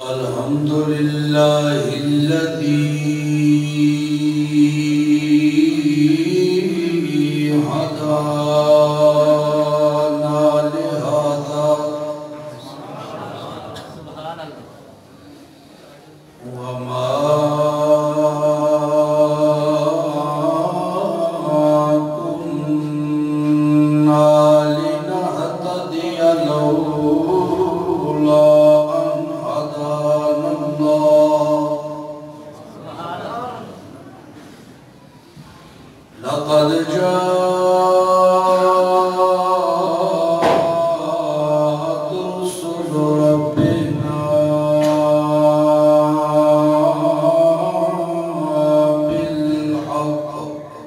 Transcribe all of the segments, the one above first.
الحمد لله الذي هدانا لهذا وما كنا لنهتدي لولا أن هدانا الله لقد جاءت رسل ربنا بالحق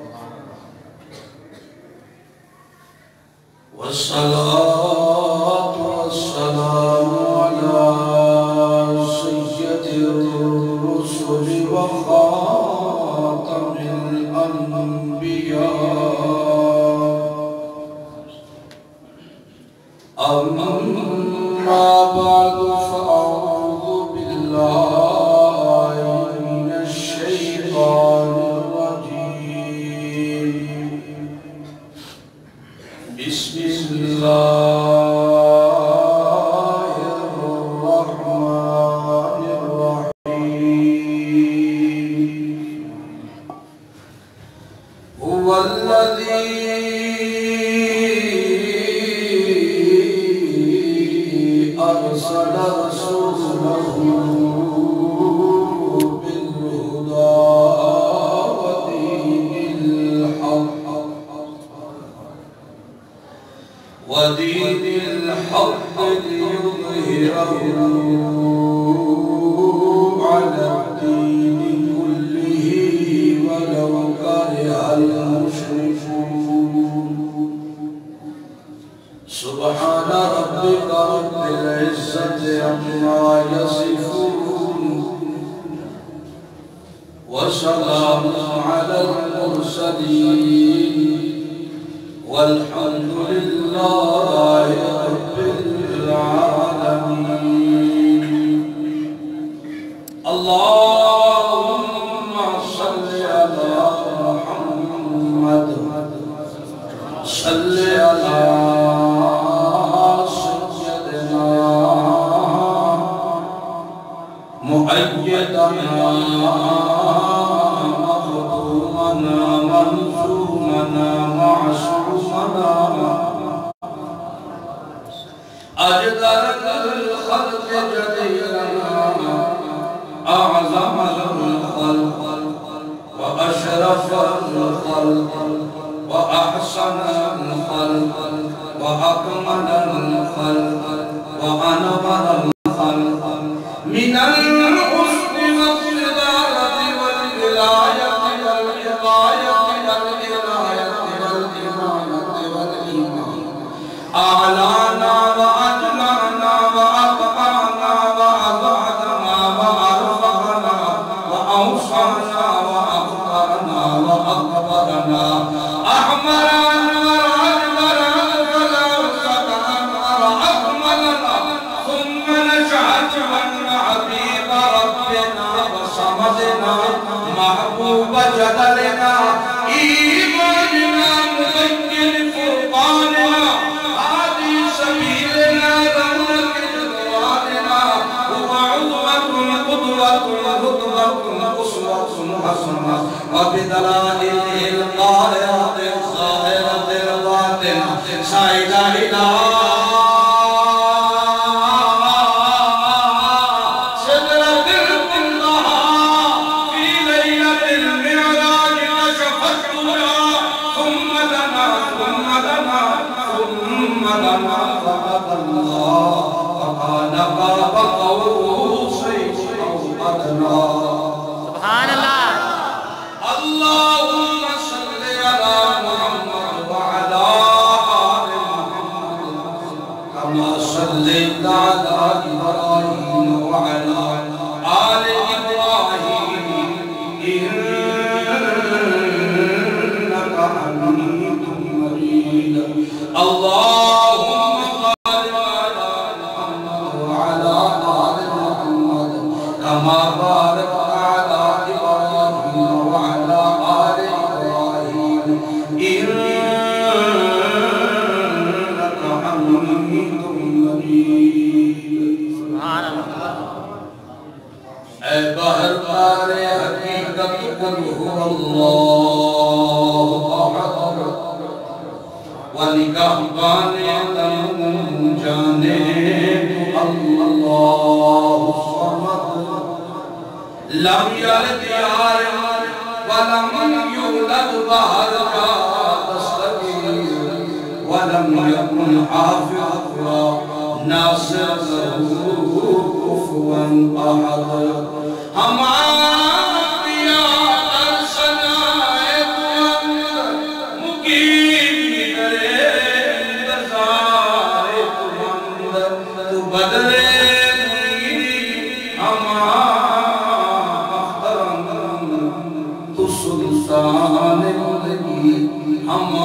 والصلاة والسلام على سيد الرسل وخاتم الأنبياء أما بعد فأعوذ بالله من الشيطان الرجيم بسم الله الرحمن الرحيم هو الذي أرسل رسوله بالهدى ودين الحق ليظهره على الدين كله ولو كره المشركون سبحان ربك رب العزة عما يصفون وسلام على المرسلين والحمد لله رب العالمين اللهم صل على محمد صل على سيدنا مؤيدنا مخدومنا منظومنا معصومنا أجدر الخلق جديرنا أعظم الخلق وأشرف الخلق وأحسن الخلق وأكمل الخلق وأنور الخلق من الحسن والصدارة والولاية والحماية والعناية والإمامة والإيمان أعلانا وأجمعنا وأبقانا وأبعدنا وأرفعنا وأوسعنا وأفقرنا وأكبرنا أحمر أنور أجمل أجمل أوسط أنور أكملنا ثم نشأت أن حبيب ربنا وصمدنا محبوب جدلنا إيماننا مبين فرقاننا هادي سبيلنا رونق جدواننا هو عضوة قدوة هدوة أسوة حسنة وبدلائله القاهرة الظاهرة الباطنة سعيد إلى فقال قاب قوسين أو أدنى سبحان الله اللهم صل على محمد وعلى آل محمد كما صليت على إبراهيم وعلى آل إبراهيم إنك حميد مجيد اللهم صل على محمد وعلى آل محمد قل هو اللہ احد ونگہبانے تن جانے تو اللہ الصمد لم یلد ولم یولد بعد ولم يكن حافظا ناصر له كفوا احد ہم آنبیاء ارسلائے مقیم کرے انتظار تو بدرے ہم اخترم تو سلطان لگی ہم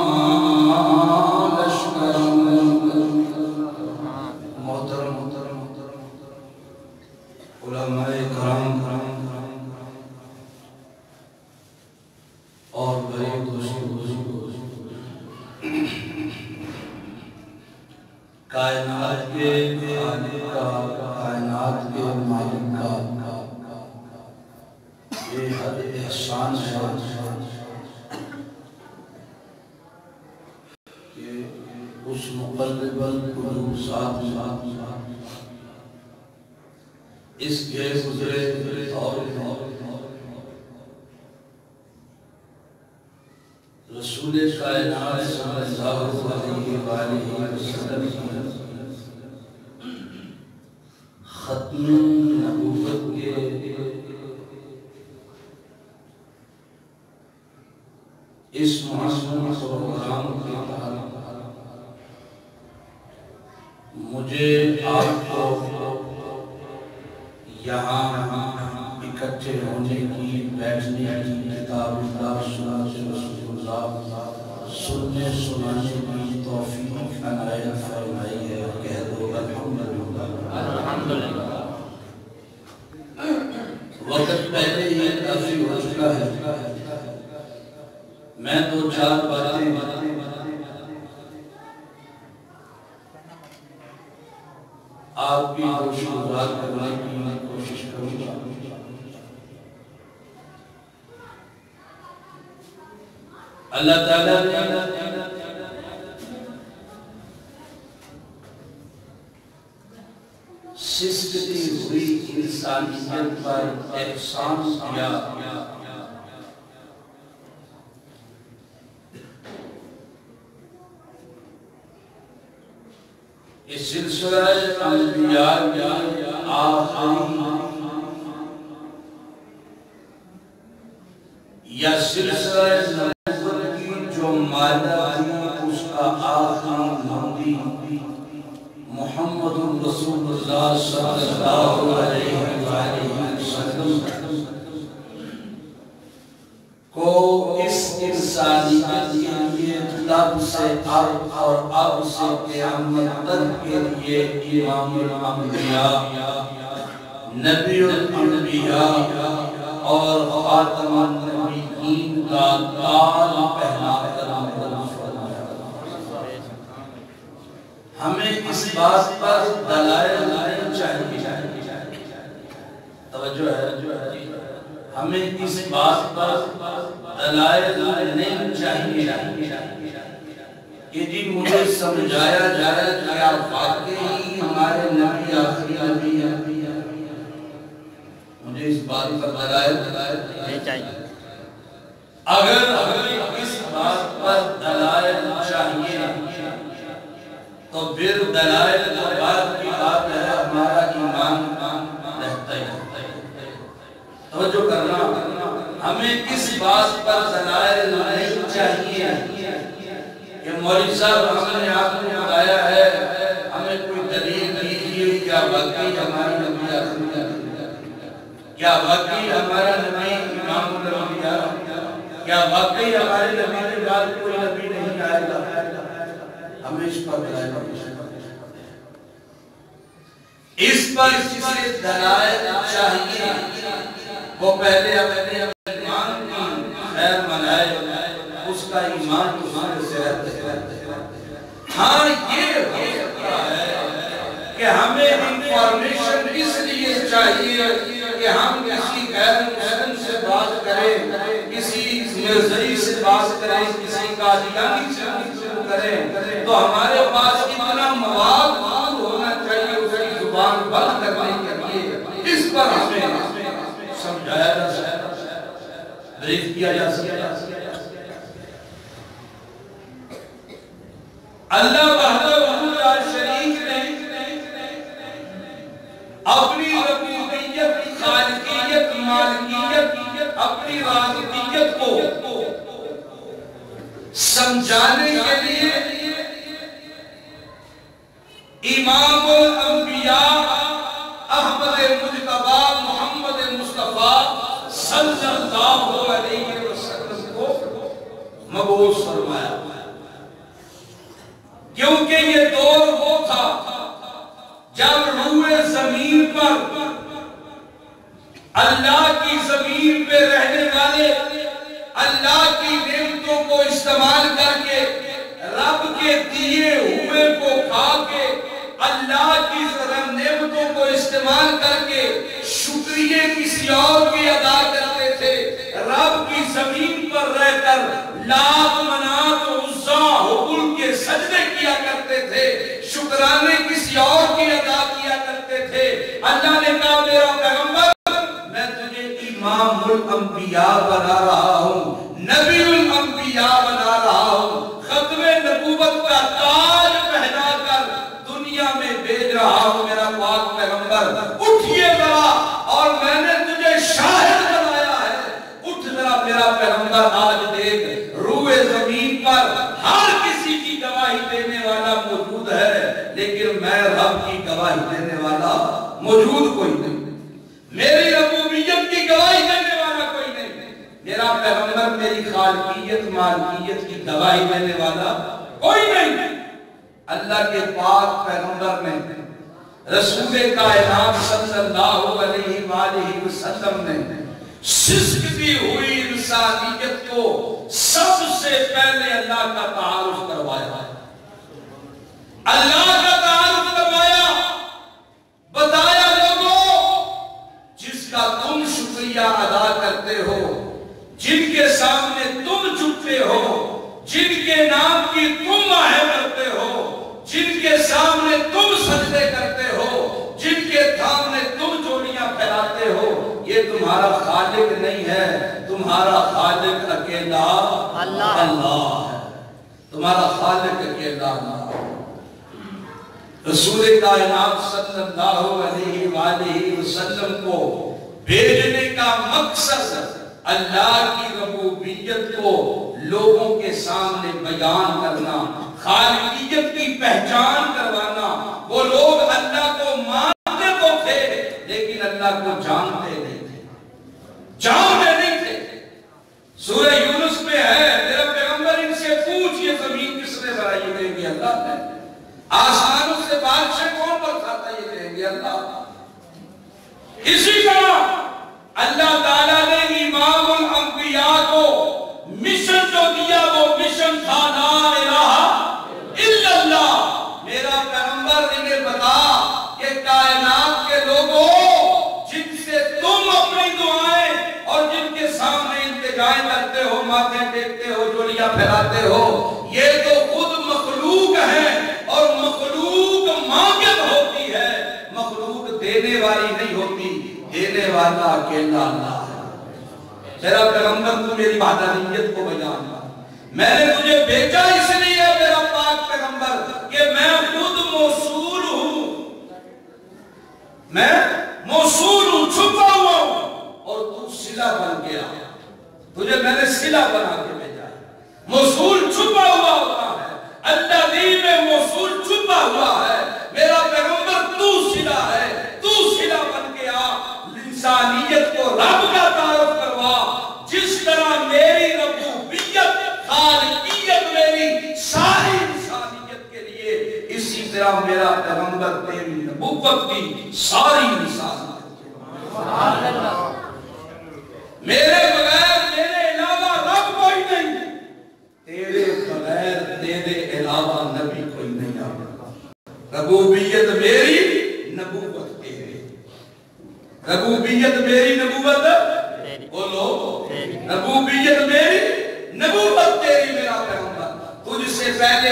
علماء کرام اور بھائی دوستو کائنات کے خالق کا کائنات کے مالک کا یہ حد احسان ہے کہ اس مقلب القلوب ذات اس کے گزرے دور رسول کائنات صلی اللہ علیہ وآلہ وسلم ختم نبوت کے اس معصوم پروگرام کے تحت مجھے آپ کو یہاں اکٹھے ہونے کی بیٹھنے کی کتاب اللہ سنت رسول اللہ سننے سنانے کی توفیق عنایت فرمائی ہے کہہ دو الحمدللہ الحمدللہ وقت پہلے ہی کافی ہو چکا ہے میں دو چار باتیں آپ کی روشنگار کرنے کی کوشش کروں گا اللہ تعالیٰ نے سسکتی ہوئی انسانیت پر احسان کیا اس سلسلہ انبیاء کی آخری یا سلسلہ نبوت کی جو مادہ تھی اس کا آخری نبی محمد رسول اللہ صلی اللہ علیہ وسلم کو اس انسانیت کے لیے تب سے اب اور اب سے قیامت تک کے لیے امام الانبیاء نبی الانبیاء اور خاتم النبیین کا تاج پہنا کر ہمیں اس بات پر دلائل نہیں چاہیے توجہ ہے ہمیں اس بات پر دلائل نہیں چاہیے کہ جی مجھے سمجھایا جائے کہ آپ واقعی ہمارے نبی آخری نبی ہیں مجھے اس بات پر دلائل نہیں چاہیے اگر اس بات پر دلائل چاہیے تو پھر دلائل تو بات کی بات ہے ہمارا ایمان رہتا ہے توجہ کرنا ہمیں اس بات پر دلائل نہیں چاہیے کہ مولوی صاحب ہم نے آپ کو بتایا ہے ہمیں کوئی دلیل دیجیے کیا واقعی ہماری نبی آخری کیا واقعی ہمارا نبی امام الانبیاء کیا واقعی ہمارے نبی کے بعد کوئی نبی نہیں آئے گا ہمیں اس پر دلائل اس پر جسے دلائل چاہیے وہ پہلے اپنے ایمان کی خیر منائے اس کا ایمان دوسرے سے رہتے ہاں یہ ہو سکتا ہے کہ ہمیں انفارمیشن اس لیے چاہیے کہ ہم کسی غیر مسلم سے بات کریں کریں، کسی مرزائی سے بات کریں، کسی قادیانی سے گفتگو کریں تو ہمارے پاس اتنا مواد ہونا چاہیے اس کی زبان بند کرنے کے لیے، اس پر ہمیں سمجھایا جا سکتا، بریف کیا جا سکتا۔ اللہ وحدہ لا شریک نے اپنی ربوبیت، خالقیت، مالکیت، اپنی رازقیت کو سمجھانے کے لیے امام الانبیاء احمد مجتبی محمد مصطفیٰ صلی اللہ علیہ وسلم کو مبعوث فرمایا، کیونکہ یہ دور وہ تھا جب روئے زمین پر اللہ کی زمین پہ رہنے والے اللہ کی نعمتوں کو استعمال کر کے، رب کے دیے ہوئے کو کھا کے، اللہ کی نعمتوں کو استعمال کر کے شکریہ کسی اور کے ادا کرتے تھے، رب کی زمین پر رہ کر لات، منات، عزا، حبل کے سجدے کیا کرتے تھے، شکرانے کسی اور کی ادا کیا کرتے تھے۔ اللہ نے کہا میرا پیغمبر میں تجھے امام الانبیاء بنا رہا ہوں، نبی الانبیاء بنا رہا ہوں، ختم نبوت کا تاج پہنا کر دنیا میں بھیج رہا ہوں میرا پاک پیغمبر، اٹھئے ذرا، اور میں نے تجھے شاہد بنایا ہے، اٹھ ذرا میرا پیغمبر، آج دیکھ روئے زمین پر ہر کسی کی گواہی دینے والا موجود ہے، لیکن میں رب کی گواہی دینے والا موجود کوئی نہیں، میری ربوبیت کی گواہی دینے والا کوئی نہیں، میرا پیغمبر میری خالقیت، مالکیت کی گواہی دینے والا کوئی نہیں۔ اللہ کے پاک پیغمبر نے، رسول کائنات صلی اللہ علیہ وآلہ وسلم نے سسکتی ہوئی انسانیت کو سب سے پہلے اللہ کا تعارف کروایا، اللہ کا تعارف کروایا، بتایا لوگوں جس کا تم شکریہ ادا کرتے ہو، جن کے سامنے تم جھکتے ہو، جن کے نام کی تم آہیں کرتے ہو، جن کے سامنے تم سجدے کرتے ہو، جن کے سامنے تم جوڑیاں پھیلاتے ہو، یہ تمہارا خالق نہیں ہے، تمہارا خالق اکیلا اللہ ہے، تمہارا خالق اکیلا اللہ ہے۔ رسول کائنات صلی اللہ علیہ وآلہ وسلم کو بھیجنے کا مقصد اللہ کی ربوبیت کو لوگوں کے سامنے بیان کرنا، خالقیت کی پہچان کروانا۔ وہ لوگ اللہ کو مانتے تو تھے لیکن اللہ کو جانتے نہیں تھے، جانتے نہیں تھے۔ سورہ یونس میں ہے، میرا پیغمبر ان سے پوچھ یہ زمین کس نے بنائی؟ یہ کہیں گے اللہ نے۔ آسمانوں سے بارشیں کون برساتا؟ یہ کہیں گے اللہ۔ اسی طرح اللہ تعالیٰ نے امام الانبیاء کو مشن جو دیا وہ مشن تھا لا الہ الا اللہ۔ میرا پیغمبر انہیں بتا کہ کائنات کے لوگوں جن سے تم اپنی دعائیں اور جن کے سامنے التجائیں کرتے ہو، ماتھے ٹیکتے ہو، جوڑیاں پھیلاتے ہو، یہ تو خود مخلوق ہیں اور مخلوق مانگت ہوتی ہے، مخلوق دینے والی نہیں ہوتی، دینے والا اکیلا اللہ ہے۔ میرا پیغمبر تو میری وحدانیت کو بیان کر، میں نے تجھے بھیجا اس لیے میرا پاک پیغمبر کہ میں خود موصول ہوں، میں موصول ہوں، چھپا ہوا ہوں، اور تو صلہ بن گیا، تجھے میں نے صلہ بنا کے بھیجا۔ موصول چھپا ہوا ہوتا ہے، اللہ دی میں موصول چھپا ہوا ہے، میرا پیغمبر تو صلہ ہے، تو صلہ بن گیا۔ انسانیت کو رب کا تعارف کروا، جس طرح میری ربوبیت، خالقیت میری ساری انسانیت کے لیے، اسی طرح میرا پیغمبر تیری نبوت کی ساری انسانیت کے لیے۔ میرے بغیر میرے علاوہ رب کوئی نہیں، تیرے بغیر تیرے علاوہ نبی کوئی نہیں آتا۔ ربوبیت میری، نبوت تیری، ربوبیت میری، نبوت بولو نبویت میری، نبوت تیری میرا پیغمبر، تجھ سے پہلے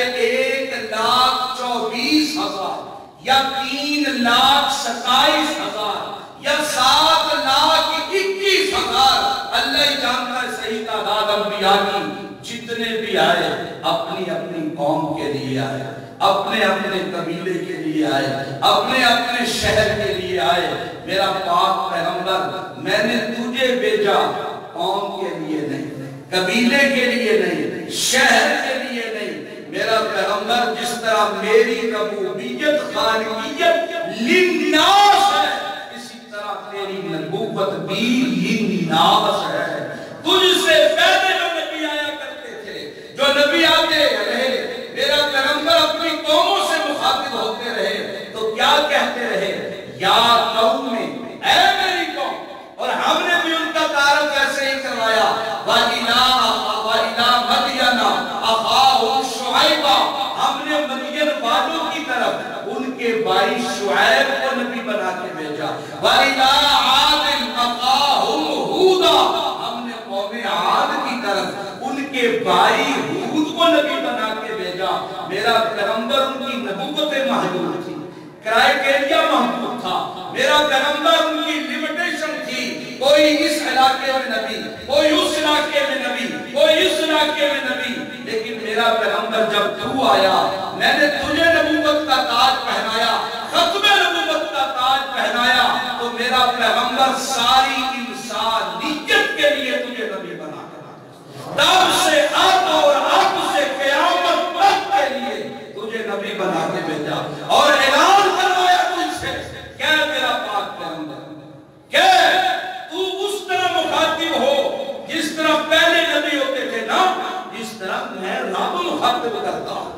1,24,000 یا 3,27,000 یا 7,21,000 اللہ ہی جانتا ہے صحیح تعداد انبیاء کی، جتنے بھی آئے اپنی اپنی قوم کے لیے آئے، اپنے اپنے قبیلے کے لیے آئے، اپنے اپنے شہر کے لیے آئے۔ میرا پاک پیغمبر میں نے تجھے بھیجا قوم کے لیے نہیں، قبیلے کے لیے نہیں، شہر کے لیے نہیں۔ میرا پیغمبر جس طرح میری ربوبیت خالقیت للناس ہے، اسی طرح تیری نبوت بھی للناس ہے۔ تجھ سے پہلے جو نبی آیا کرتے تھے، جو نبی آتے رہے، میرا پیغمبر اپنی قوموں سے مخاطب ہوتے رہے تو کیا کہتے رہے؟ یا قوم، اے میری قوم، اور ہم نے بھی ان کا تعارف ایسے ہی کروایا، وَإِلَىٰ مَدْيَنَ أَخَاهُمْ شُعَيْبًا، ہم نے مدین والوں کی طرف ان کے بھائی شعیب کو نبی بنا کے بھیجا، وَإِلَىٰ عَادٍ أَخَاهُمْ هُودًا، ہم نے قوم عاد کی طرف ان کے بھائی ہود کو نبی بنا کے بھیجا۔ میرا پیغمبر ان کی نبوت محدود تھی، کرائیٹیریا محدود تھا، میرا پیغمبر ان کی لیمیٹیشن تھی، کوئی اس علاقے میں نبی، کوئی اس علاقے میں نبی، کوئی اس علاقے میں نبی۔ لیکن میرا پیغمبر جب تو آیا، میں نے تجھے نبوت کا تاج پہنایا، ختم نبوت کا تاج پہنایا، تو میرا پیغمبر ساری انسانیت کے لیے تجھے نبی بنا کر تب سے اب اور اب سے قیامت تک کے لیے تجھے نبی بنا کے بھیجا اور اعلان کروایا تجھ سے کہ میرا پاک پیغمبر کہ تو اس طرح مخاطب ہو جس طرح پہلے نبی ہوتے تھے نا، جس طرح میں رب مخاطب کرتا ہوں۔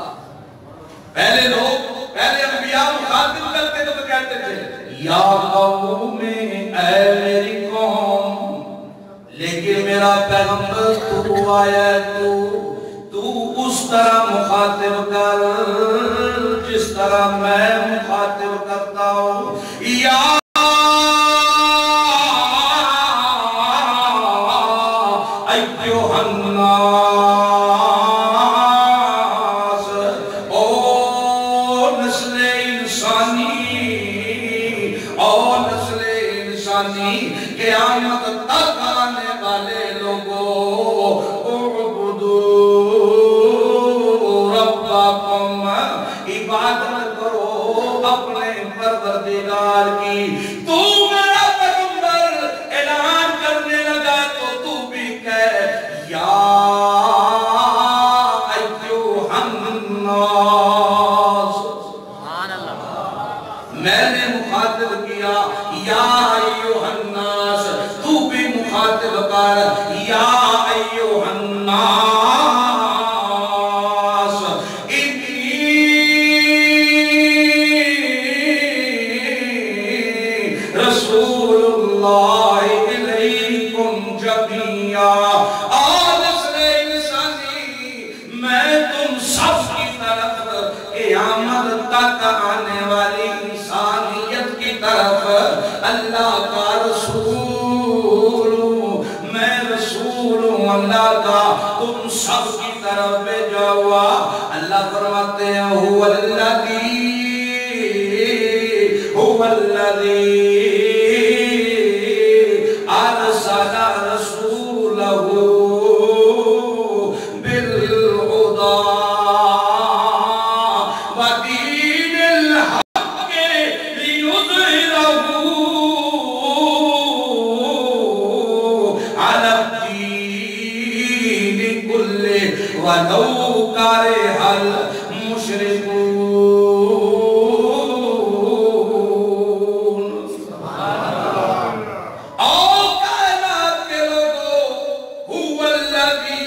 پہلے لوگ، پہلے انبیاء مخاطب کرتے تو کہتے تھے یا قوم، اے میری قوم، لیکن میرا پیغمبر تو آیا تو اس طرح مخاطب کر جس طرح میں مخاطب کرتا ہوں۔ یا ایھا الناس، او نسل انسانی، قیامت تک آنے والے لوگوں، اعبدوا ربکم، عبادت کرو اپنے پروردگار کی۔ تو میرا پیغمبر اعلان کرنے لگا تو تو بھی کہہ یا ایھا الناس، سبحان اللہ، میں نے مخاطب کیا یا ایھا الناس، تو بھی مخاطب کر یا ایھا الناس، انی رسول اللہ الیکم جمیعا۔ نسل انسانی، میں تم سب کی طرف قیامت تک آنے والی انسانیت کی طرف اللہ کا رسول ہوں، میں رسول ہوں اللہ کا تم سب کی طرف بھیجا ہوا۔ اللہ فرماتے ہیں هو الذی ارسل رسولہ بالہدی ودین الحق لیظہرہ علی الدین کلہ ولو کرہ المشرکون۔ اور کائنات کے لوگوں، هو الذی،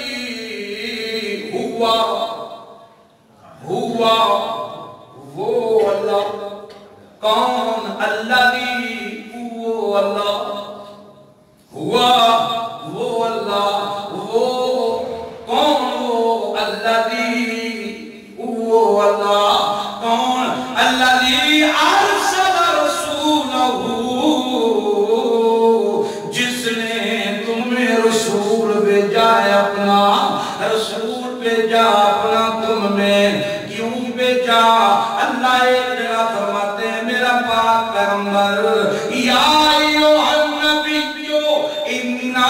ہوا وہ اللہ، کون؟ الذی، وہ اللہ، ہوا وہ اللہ، وہ کون؟ وہ الذی، وہ اللہ کون؟ الذی ارسل رسولہ، جس نے تمہیں رسول رسول بھیجا ہے اپنا، رسول بھیجا اپنا تم میں، کیوں بھیجا؟ اللہ ایک جگہ فرماتے ہیں میرا پاک پیغمبر یا ایھا النبی انا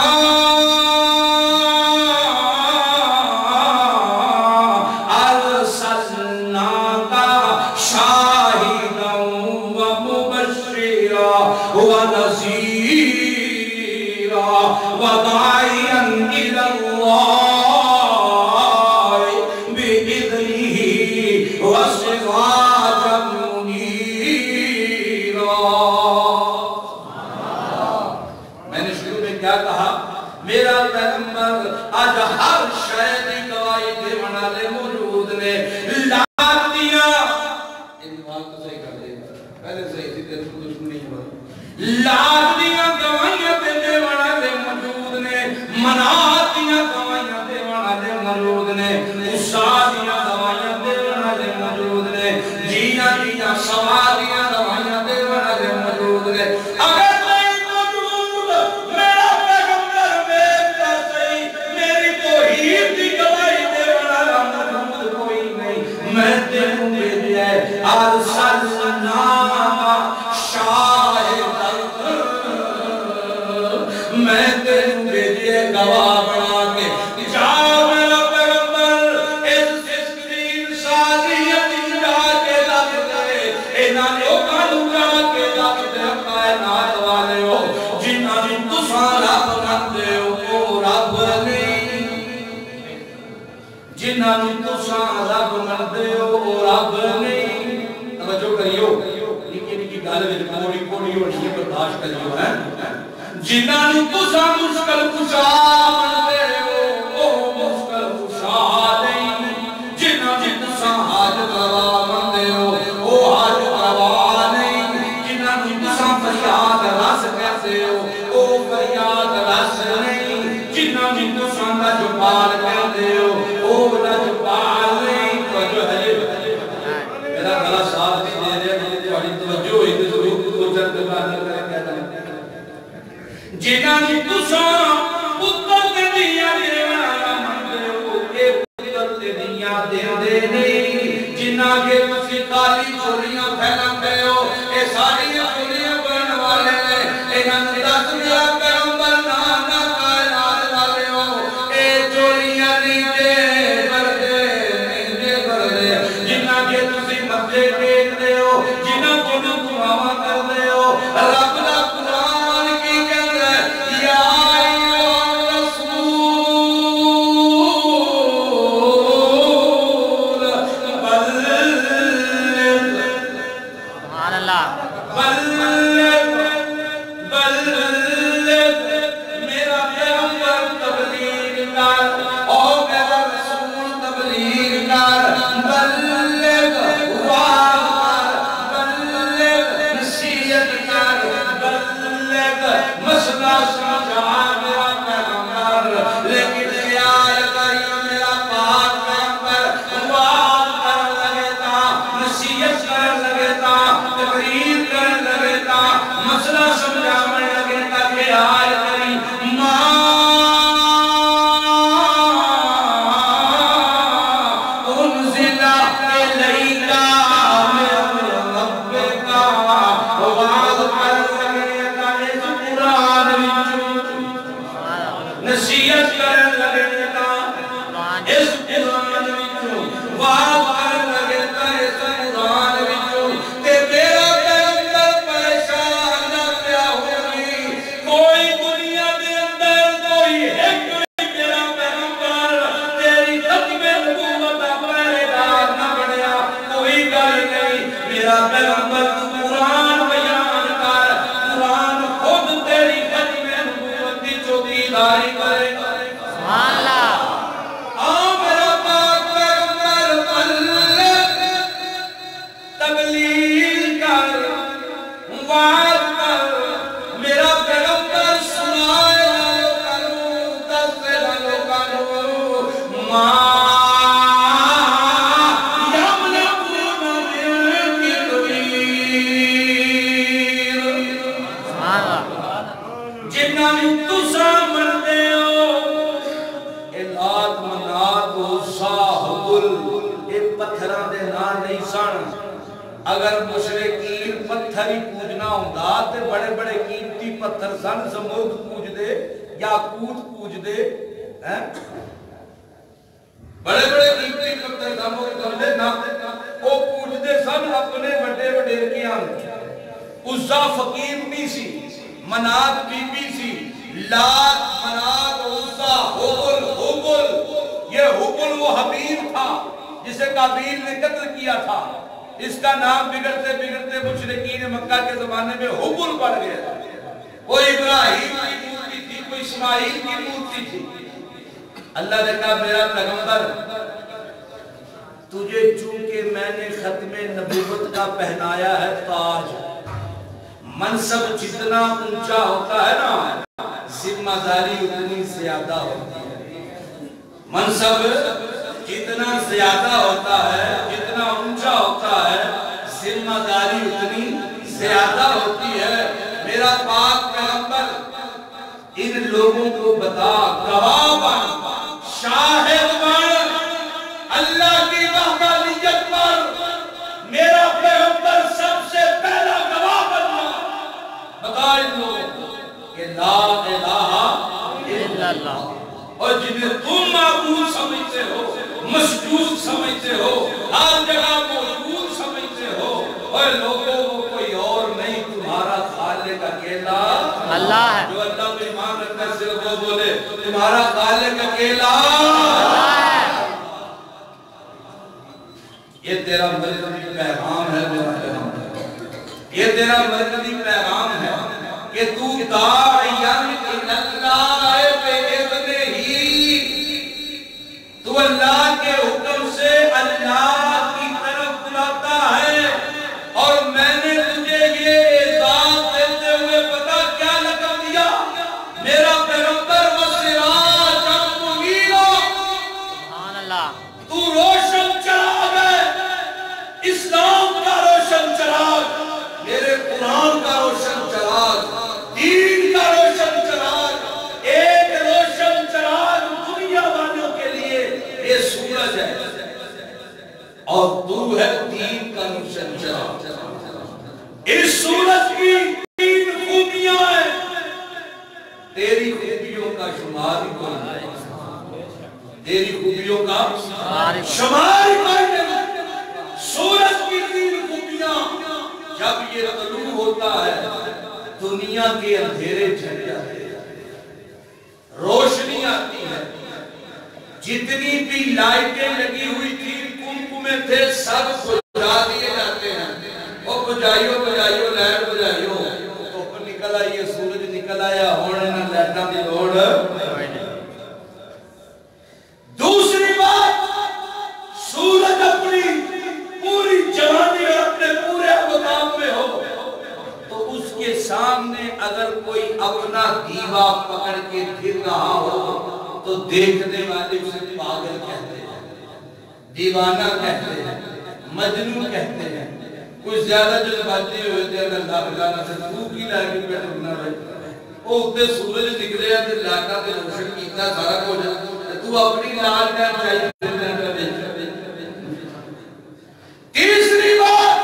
ارسلناک شاہدا ومبشرا ونذیرا وداعیا الی اللہ بإذنہ وسراجا منیرا۔ میں نے شروع میں کیا کہا؟ میرا پیغمبر آج ہر شے دی گواہی دیون والے موجود نے، لات دیا ان بات کو صحیح کر دے پہلے صحیح تھی تیرے کو دشمنی ہوا، لات دیا گواہیاں دیون والے موجود نے، منات دیا گواہیاں دیون والے موجود نے، عیسیٰ دیا گواہیاں دیون والے موجود نے، جینا دیا سوا دیا گواہیاں دیون والے موجود نے۔ اگر نہیں موجود میرا پیغمبر ویکھدا صحیح، میری توحید دی گواہی دیون والا موجود کوئی نہیں، میں تینوں بھیجا ہے ارسلناک شاہدا، میں تینوں بھیجا گواہ بنا کے، جا میرا پیغمبر اس سکرین سازیت جا کے لگ دے، انہاں لوکاں نوں جا کے لگ دے کائنات والے ہو، جنہاں نوں تساں رب منتے ہو او رب نہیں، جنہاں نوں تساں رب منتے ہو او رب نہیں۔ توجہ کریو، نکی نکی گل وچ کوڑی کوڑی ہونی ہے، برداشت کریو ہے۔ جنہاں نوں تساں مشکل کشا منتے ہو او مشکل کشا نہیں، جنہاں نوں تساں حاجت روا منتے ہو او حاجت روا نہیں، جنہاں نوں تساں فریاد رس کہتے ہو او فریاد رس نہیں، جنہاں نوں تساں لجپال کہتے ہو او لجپال نہیں۔ توجہ ہے میرا گلا ساتھ نہیں دے رہا، جی تہاڈی توجہ ہوئی تے ضرور دو چار گلاں کر کہتا ہے، جنہاں نوں تساں پتر تے دیاں دیون والا منتے ہو اے پتر تے دیاں دیندے نہیں، جنہاں کے تسی کالی چولیاں پھیلاندے ہو اے ساریاں چولیاں پہن والے نے، انہاں نوں دس دیا پیغمبر نا نا کائنات والے ہو اے چولیاں نہیں دے بردے نہیں دے بردے، جنہاں کے تسی متھے ٹیکدے ہو، جنہاں کو دعاواں کردے ہو، رب دا قرآن کی کہندا ہے یا ایھا الرسول بلغ سبحان اللہ، بلغ بلغ، میرا پیغمبر تبلیغ کر، او میرا رسول تبلیغ کر، بلغ وعظ کر، بلغ نصیحت کر، بلغ مسئلہ سمجھا میرا پیغمبر، لیکن خیال کری میرا پاک پیغمبر وعظ کرن لگے تا، نصیحت کرن لگے تا، تقریر کرن لگے تا، مسئلہ سمجھاون لگے تا، خیال کری ما انزل الیک من ربک، وعظ کرن لگے تا اس قرآن وچ، نصیحت کرن لگے تا اس قرآن وچوں، وعظ کرن لگے تا اس قرآن وچوں، تے میرا پیغمبر پریشان نہ پیا ہوئی، کوئی دنیا دے اندر کوئی ایک میرا پیغمبر تیری ختم نبوت دا پہرے دار نہ بنیا، کوئی گل نہیں، میرا پیغمبر تو قرآن بیان کر، قرآن خود تیری ختم نبوت دی چوکیداری کرے۔ سبحان اللہ، آ میرا پاک پیغمبر اللہ اگر مشرکین پتھر ہی پوجنا ہوندا تے بڑے بڑے قیمتی پتھر سن زمرد پوج دے یاقوت پوج دے بڑے بڑے قیمتی پتھر زمرد کرتے نا وہ پوج دے سن اپنے بڑے بڑے کیاں عزا فقیر بھی سی منات بی بی سی لات منات عزا حبل یہ حبل وہ حبیب تھا جسے قابیل نے قتل کیا تھا اس کا نام بگڑتے بگڑتے مشرکین مکہ کے زمانے میں حبل پڑ گیا وہ ابراہیم کی مورتی تھی کوئی اسماعیل کی مورتی تھی اللہ نے کہا میرا پیغمبر تجھے چونکہ میں نے ختم نبوت کا پہنایا ہے تاج منصب جتنا اونچا ہوتا ہے نا ذمہ داری اتنی زیادہ ہوتی ہے منصب جتنا زیادہ ہوتا ہے جتنا اونچا ہوتا ہے ذمہ داری اتنی زیادہ ہوتی ہے میرا پاک پیغمبر ان لوگوں کو بتا گواہ بن شاہد بن اللہ کی وحدانیت پر میرا پیغمبر سب سے پہلا گواہ بننا بتا ان لوگوں کو کہ لا الہ الا اللہ اور جنہیں تم معبود سمجھتے ہو مسجود سمجھتے ہو ہر جگہ موجود سمجھتے ہو اور لوگوں کو کوئی اور نہیں تمہارا خالق اکیلا اللہ ہے جو اللہ پہ ایمان رکھتا ہے صرف وہ بولے تمہارا خالق اکیلا اللہ ہے یہ تیرا مرکزی پیغام ہے میرا پیغام ہے یہ تیرا مرکزی پیغام ہے کہ تو داعیان اللہ بے اذن ہی تو اللہ کے حکم سے اللہ کی طرف بلاتا ہے اور میں نے تجھے یہ اعزاز دیتے ہوئے پتا کیا لقب دیا میرا پیغمبر وسراجا منیرا سبحان اللہ تو روشن چراغ ہے اسلام کا روشن چراغ میرے قرآن کا روشن چراغ دین کا روشن چراغ ایک روشن چراغ دنیا والوں کے لیے یہ سورج ہے اور تو ہے دین کا روشن چراغ اس سورج کی تین خوبیاں ہیں تیری خوبیوں کا شمار ہی کوئی نہیں تیری خوبیوں کا شمار ہی کوئی نہیں سورج کی تین خوبیاں جب یہ طلوع ہوتا ہے دنیا کے اندھیرے جھڑ جاتے ہیں روشنی آتی ہے جتنی بھی لائٹیں لگی ہوئی تھی کنکمے تھے سب بجھا دیے جاتے ہیں وہ بجھائیو بجھائیو لائٹ بجھائیو تو نکل آئی سورج نکل آیا ہونے نہ لائٹاں دی لوڑ دوسری بات سورج اپنی پوری جوانی اور اپنے پورے مقام میں ہو تو اس کے سامنے اگر کوئی اپنا دیوا پکڑ کے پھر رہا ہو تو دیکھنے والے اسے پاگل کہتے ہیں دیوانہ کہتے ہیں مجنون کہتے ہیں کچھ زیادہ جو باتیں ہوئے تھے اگر اللہ بلانا سے تو کی لائے پہ ٹکنا رہے وہ اتنے سورج نکلے ہیں پھر لاکھا پہ روشن کیتا سارا کو جاتا تو اپنی لال میں چاہیے تیسری بات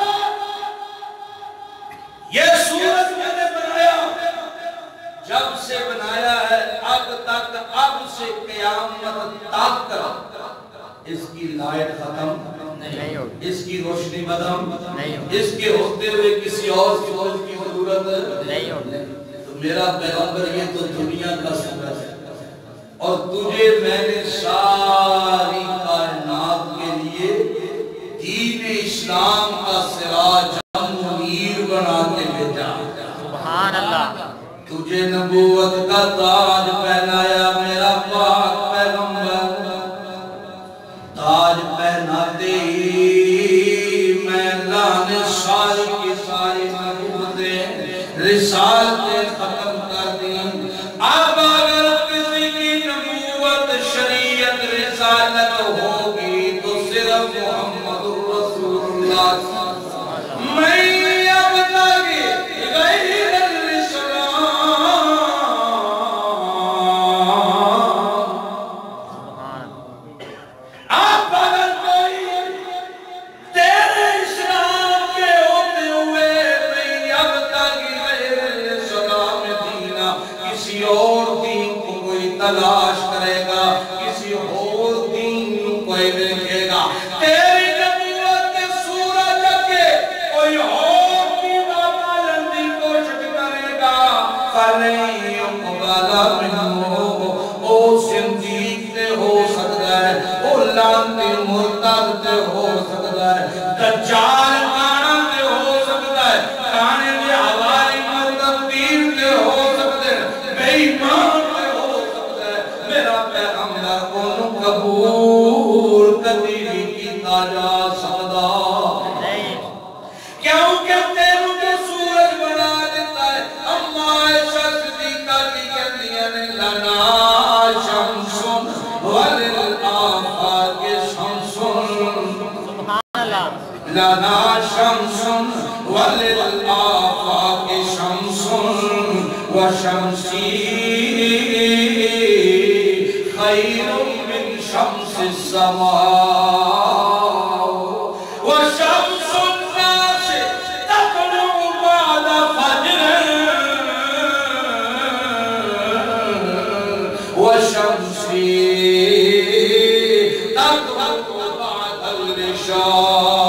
یہ سورج میں نے بنایا جب سے بنایا ہے اب تک اب سے قیامت تک اس کی لائٹ ختم نہیں ہوگی اس کی روشنی بدم نہیں ہوگی اس کے ہوتے ہوئے کسی اور سورج کی ضرورت نہیں ہوگی تو میرا پیغمبر یہ تو دنیا کا سورج ہے اور تجھے میں نے ساری کائنات کے لیے دین اسلام کا سراج منیر بنا کے بھیجا سبحان اللہ تجھے نبوت کا تاج پہنایا میرا پاک پیغمبر تاج پہناتے ہی میں لانے ساری کی ساری نبوتیں رسالتیں ختم کر دی اب اگر کسی کی نبوت شریعت رسالت ہوگی تو صرف محمد رسول اللہ میں اب تک غیر اب اگر کوئی تیرے اسلام کے میرا پیغمبر انہوں قبول کدی بھی کیتا جا سکدا کیونکہ تیروں کے سورج بنا دیتا ہے اما عائشہ صدیقہ کی کہندیاں نے لنا شمس وللآفاق شمس سبحان اللہ لنا شمس وللآفاق شمس وشمسی خیر من شمس السماء وشمس الناس تطلع بعد فجر وشمسی تطلع بعد العشاء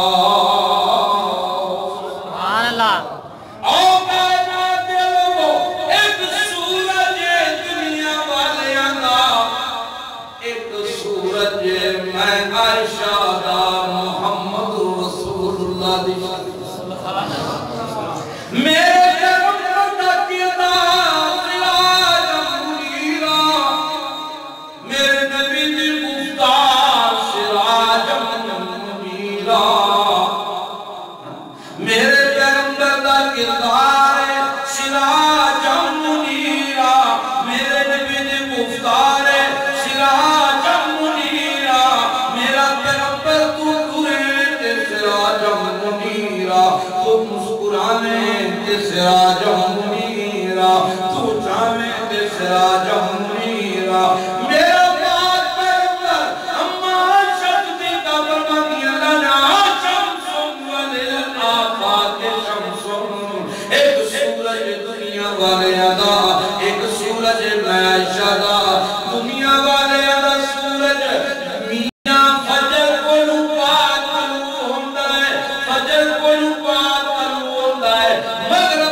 سراج منیرا تو جانے دے سراج منیرا میرا پاک پیغمبر اما شکتی کا برمانیہ لنا شمس وللآفاق شمس ایک سورج دنیا والے ادا ایک سورج عائشہ دا دنیا والے ادا سورج میاں فجر کو لپات طلوع ہوتا ہے فجر کو لپات طلوع ہوتا ہے مغرب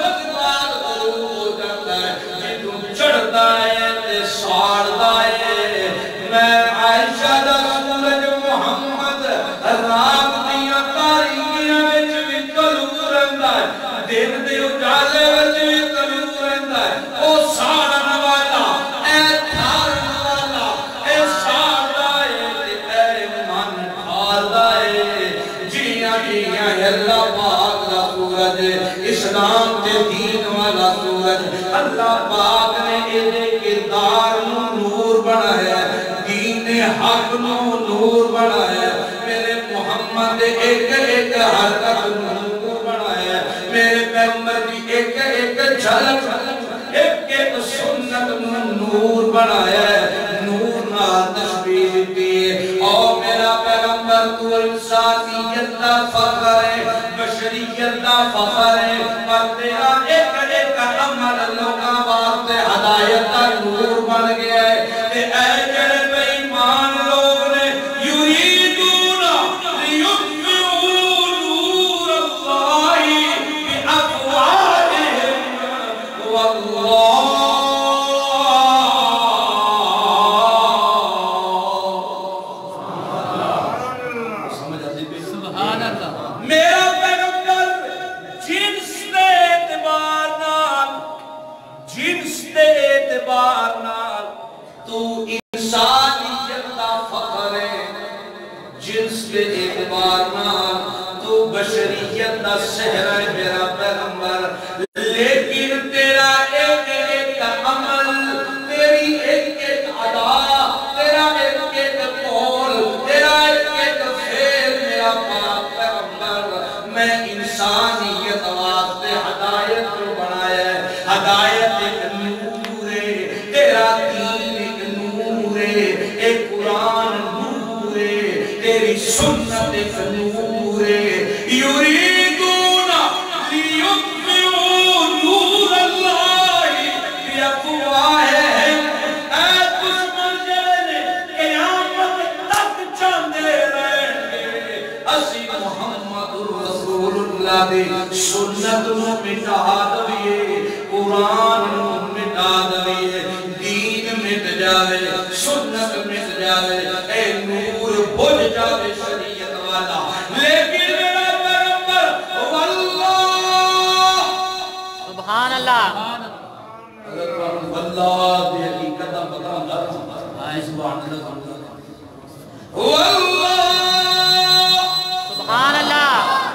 اسلام کے دین والا سورج اللہ پاک نے ایدے کردار نور بنایا دین حق نور بنایا میرے محمد ایک ایک حرکت نور بنایا میرے پیغمبر کی ایک جھلک ایک ایک سنت نور بنایا نور نہ تشبیہ دیتی اور میرا پیغمبر تو انسانیت کا فخر ہے بشریت کا فخر ہے پر تیرا ایک عمل لوگاں واسطے ہدایت کا نور بن گیا ہے کہ اے جڑے بے ایمان لوگ نے یریدون لیطفئوا نور اللہ بافواہہم واللہ تو انسانیت کا فخر ہے جنس کے اعتبار نال تو بشریت کا سحر ہے میرا پیغمبر لیکن تیرا ایک عمل تیری ایک ادا تیرا ایک قول تیرا ایک فعل میرا پاک پیغمبر میں انسانیت واسطے ہدایت جو بنایا ہے ہدایت ایک نور ہے تیرا دین ایک نور ہے ایک قرآن نور ہے تیری سنت ایک نور ہے یریدون لیطفئوا نور اللہ بافواہہم اے دشمن جانے قیامت تک چاندے رہیں گے اسی محمد رسول اللہ دی سنت نو مٹا دوئے قرآن نو مٹا دوئے دین مٹ جاوے سنت مٹ جاوے اے نور بھج جاوے شریعت والا لیکن میرا پیغمبر واللہ سبحان اللہ واللہ دی حقیقت بتاؤں گا آئے سبحان اللہ سبحان اللہ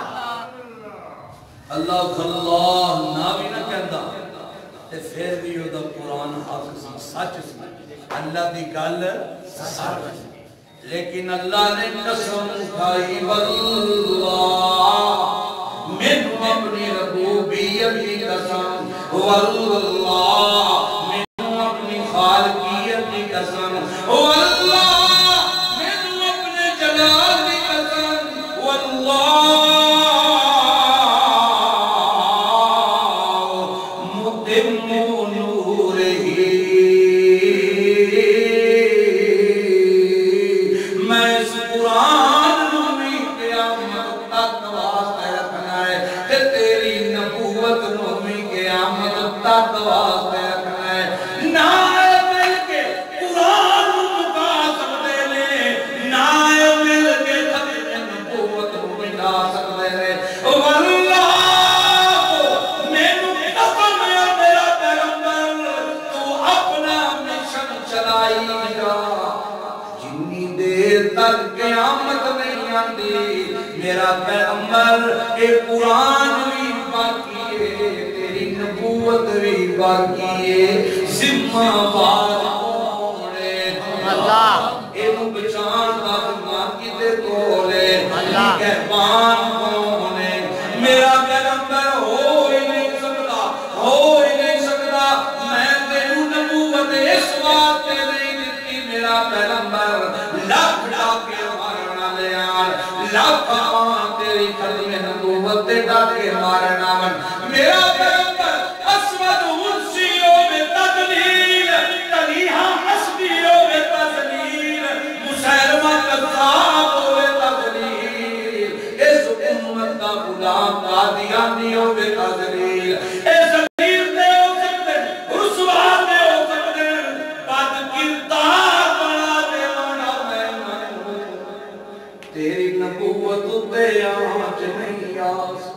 اللہ اللہ نہ بھی نہ کہندا تے پھر بھی وہ قرآن حق سی سچ سی اللہ دی گل سچ لیکن اللہ نے قسم کھائی واللہ من اپنی ربوبیت کی قسم واللہ من اپنی خالقیت کی قسم واللہ من اپنے جلال کی قسم واللہ میرا پیغمبر اے قرآن بھی باقی ہے تیری نبوت بھی باقی ہے ذمہ وار کون ہے اللہ اے بچان دا باقی دے کولے نگہبان کون ہے میرا پیغمبر ہو ہی نہیں سکتا میں تیرو نبوت اس واسطے نہیں دیتی میرا پیغمبر لاکھ ڈاکے مارنا لے لاکھ تیری خدمت نبوت دے ڈاکے مارنا میرا پیغمبر اسود منسیوں میں تدلیل تلیحہ حسبیوں میں تدلیل مسلمہ قذاب میں تدلیل اس امت کا غلام قادیانیوں میں تدلیل اس امیر نے ہو سکتے رسوا نے ہو سکتے بد کردار بنا دے وانا میں تیری نبوت تے آج نہیں آس